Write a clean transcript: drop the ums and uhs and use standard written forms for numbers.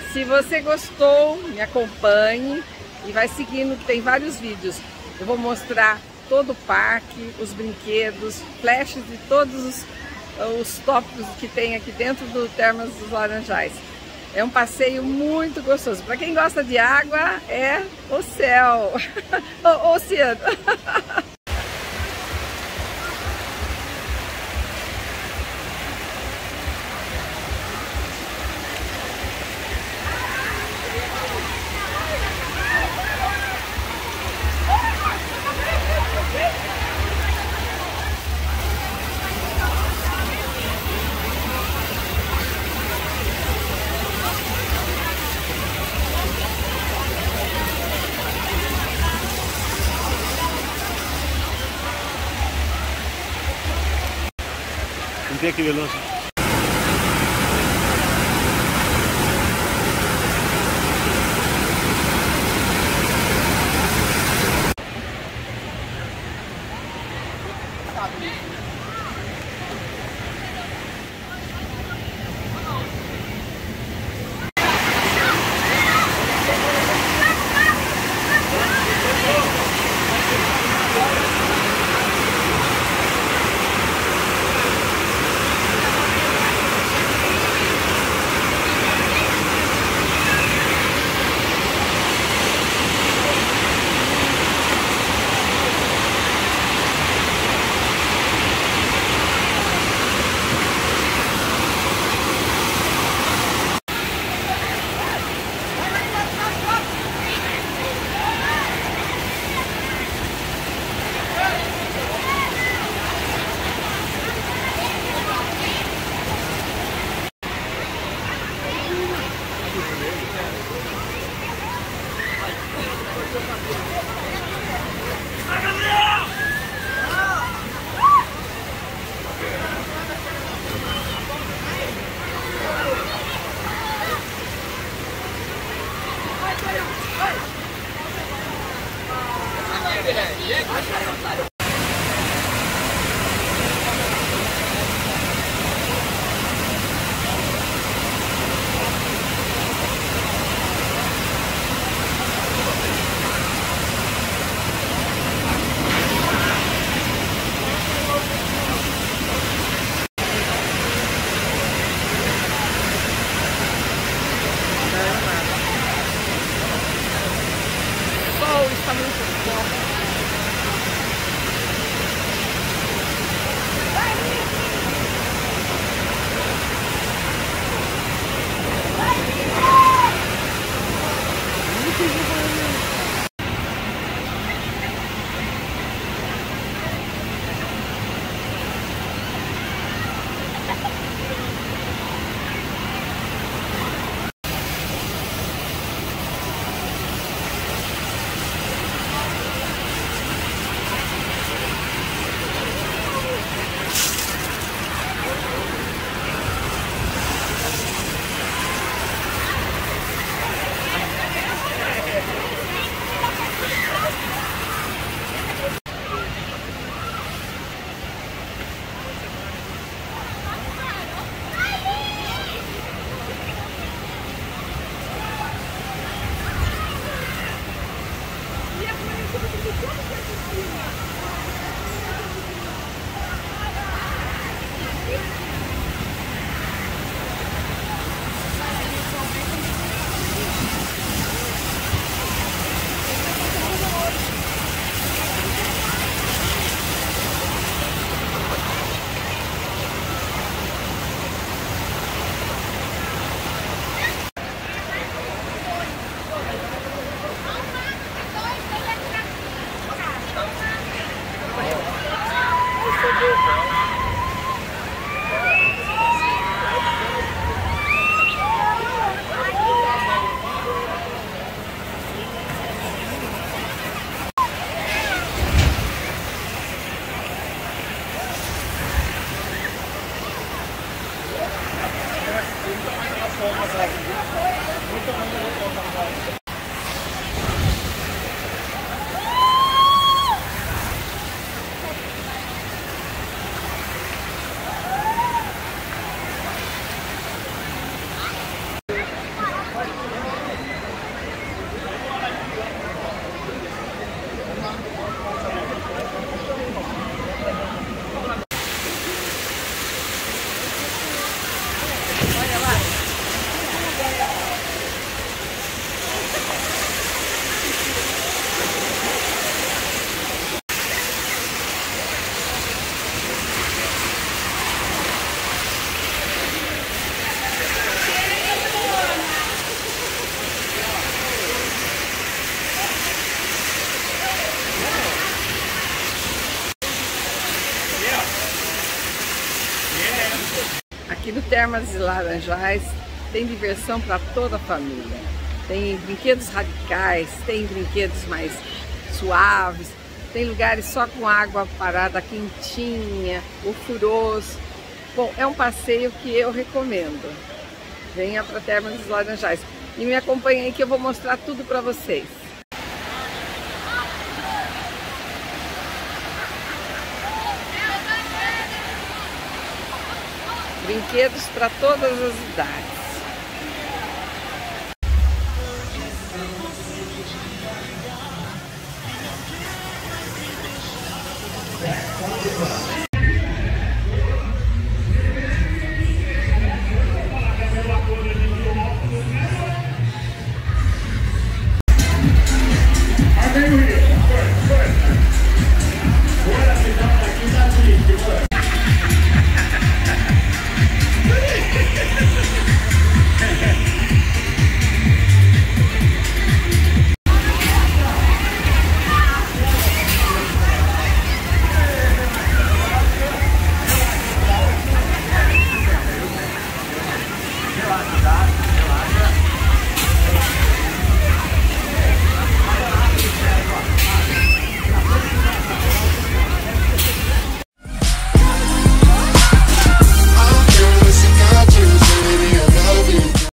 Se você gostou, me acompanhe e vai seguindo, tem vários vídeos. Eu vou mostrar todo o parque, os brinquedos, flashes de todos os tópicos que tem aqui dentro do Termas dos Laranjais. É um passeio muito gostoso. Para quem gosta de água, é o céu, o oceano. Sentía que veloz. Está muito bom. Termas de Laranjais tem diversão para toda a família. Tem brinquedos radicais, tem brinquedos mais suaves, tem lugares só com água parada quentinha, o Furôs. Bom, é um passeio que eu recomendo. Venha para Termas dos Laranjais e me acompanhe aí que eu vou mostrar tudo para vocês. Brinquedos para todas as idades.